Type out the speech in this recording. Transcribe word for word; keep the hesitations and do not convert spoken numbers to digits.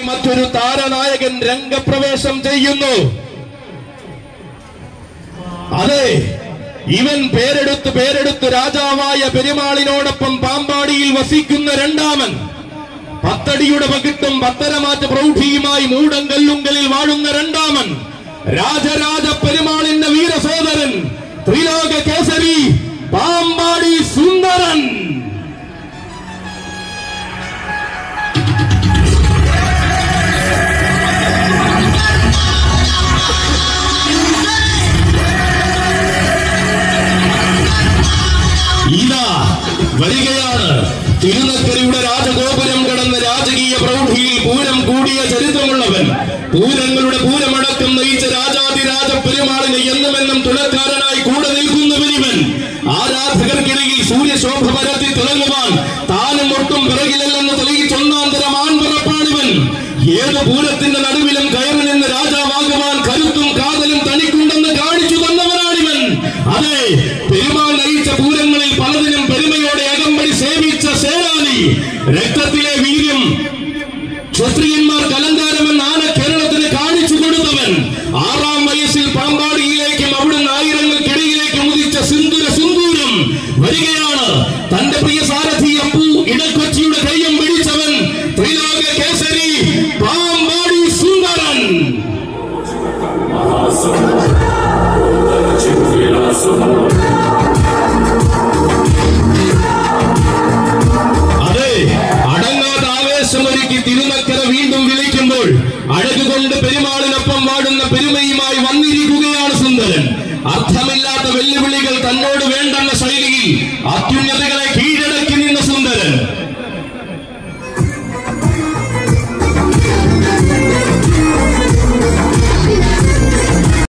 മറ്റൊരു താരനായകൻ രംഗപ്രവേശം ചെയ്യുന്നു. അതെ, ഇവൻ പേരെടുത്ത് പേരെടുത്ത് രാജാവായ പെരുമാളിനോടൊപ്പം പാമ്പാടിയിൽ വസിക്കുന്ന രണ്ടാമൻ, പത്തടിയുടെ പകിട്ടും പത്തരമാറ്റ പ്രൗഢിയുമായി മൂടങ്കല്ലുങ്കലിൽ വാഴുന്ന രണ്ടാമൻ, രാജരാജ പെരുമാളിന്റെ വീരസോദരൻ, ത്രിലോക കേസരി പാമ്പാടി സുന്ദരൻ. ഇതാ വരികയാണ് തിരുനക്കരയുടെ രാജഗോപുരം കടന്ന രാജകീയ പ്രൗഢിയിൽ പൂരം കൂടിയ ചരിത്രമുള്ളവൻ, പൂരങ്ങളുടെ പൂരമടക്കം നയിച്ച രാജാതിരാജ പെരുമാളിനെ എന്നുമെന്നും തുണക്കാരനായി കൂടെ നിൽക്കുന്നവരിവൻ. ആരാധകർക്കിടയിൽ സൂര്യശോഭ പരത്തി തിളങ്ങുവാൻ താനും ഒട്ടും പിറകിലല്ലെന്ന് തെളിയിച്ചൊന്നാന്തരം ആൺപിറപ്പാണിവൻ. ഏത് പൂരത്തിന്റെ നടുവിലും കയറി നിന്ന് രാജാവാകുവാൻ കരുത്തും കാതലും തനിക്കുണ്ടെന്ന് കാണിച്ചു തന്നവനാണിവൻ. അതെ, പെരുമാൾ നയിച്ച പൂരങ്ങളിൽ പലതിനും പെരുമയോടെ അകമ്പടി സേവിച്ച സേനാനി, രക്തത്തിലെ വീര്യം ക്ഷത്രിയന്മാർക്ക് അലങ്കാരമെന്ന് ആന കേരളത്തിന് കാണിച്ചു കൊടുത്തവൻ, ആറാം വയസ്സിൽ പാമ്പാടിയിലേക്കും അവിടുന്ന് ആയിരങ്ങൾക്കിടയിലേക്കും ഉദിച്ച സിന്ദൂര സിന്ദൂരം വരികയാണ്. തന്റെ പ്രിയ സാരഥി അപ്പു ഇടക്കൊച്ചിയുടെ കയ്യം പിടിച്ചവൻ, ത്രിലോക കേസരി പാമ്പാടി സുന്ദരൻ. അതെ, അടങ്ങാത്ത ആവേശമൊരുക്കി തിരുനക്കര വീണ്ടും വിളിക്കുമ്പോൾ അഴകുകൊണ്ട് പെരുമാളിനൊപ്പം